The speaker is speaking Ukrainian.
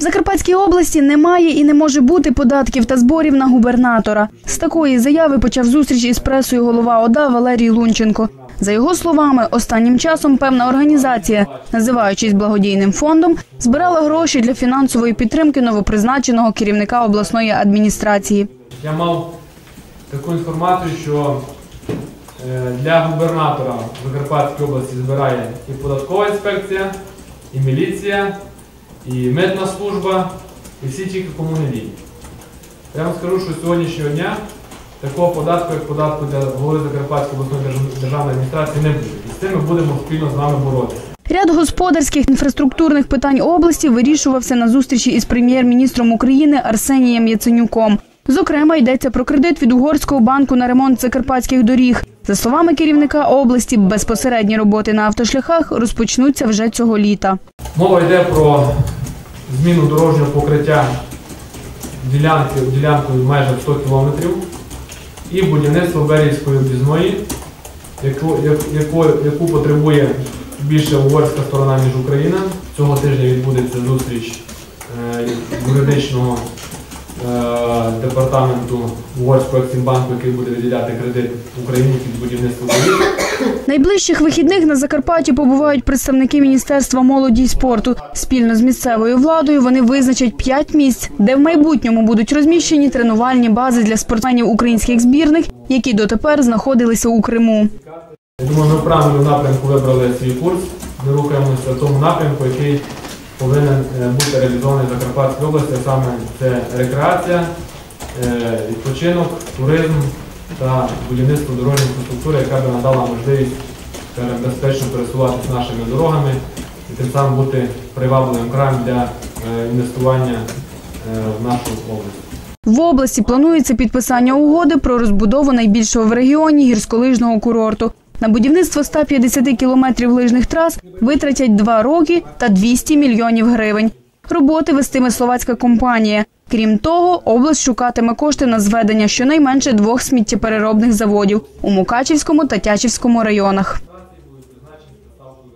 В Закарпатській області немає і не може бути податків та зборів на губернатора. З такої заяви почав зустріч із пресою голова ОДА Валерій Лунченко. За його словами, останнім часом певна організація, називаючись благодійним фондом, збирала гроші для фінансової підтримки новопризначеного керівника обласної адміністрації. Я мав таку інформацію, що для губернатора в Закарпатській області збирає і податкова інспекція, і міліція, і митна служба, і всі тільки кому не лінь. Я вам скажу, що з сьогоднішнього дня такого податку, як податку для голови Закарпатської обласної державної адміністрації, не буде. І з цим ми будемо спільно з вами боротися. Ряд господарських інфраструктурних питань області вирішувався на зустрічі із прем'єр-міністром України Арсенієм Яценюком. Зокрема, йдеться про кредит від Угорського банку на ремонт закарпатських доріг. За словами керівника області, безпосередні роботи на автошляхах розпочнуться вже цього літа. Мова йде про зміну дорожнього покриття ділянкою майже 100 кілометрів і будівництво Берівської об'їзної, яку потребує більше угорська сторона, ніж Україна. Цього тижня відбудеться зустріч юридичного департаменту Угорського Ексімбанку, який буде виділяти кредит Україні під будівництво доріг. Найближчих вихідних на Закарпатті побувають представники Міністерства молоді й спорту. Спільно з місцевою владою вони визначать 5 місць, де в майбутньому будуть розміщені тренувальні бази для спортсменів українських збірних, які дотепер знаходилися у Криму. Я думаю, ми в правильному напрямку вибрали свій курс. Ми рухаємося в тому напрямку, який повинен бути реалізований в Закарпатській області, саме це рекреація, відпочинок, туризм та будівництво дорожньої інфраструктури, яка б надала можливість безпечно пересуватися нашими дорогами і тим самим бути привабливим краєм для інвестування в нашу область. В області планується підписання угоди про розбудову найбільшого в регіоні гірськолижного курорту. На будівництво 150 кілометрів лижних трас витратять 2 роки та 200 мільйонів гривень. Роботи вестиме словацька компанія. Крім того, область шукатиме кошти на зведення щонайменше 2 сміттєпереробних заводів у Мукачівському та Тячівському районах.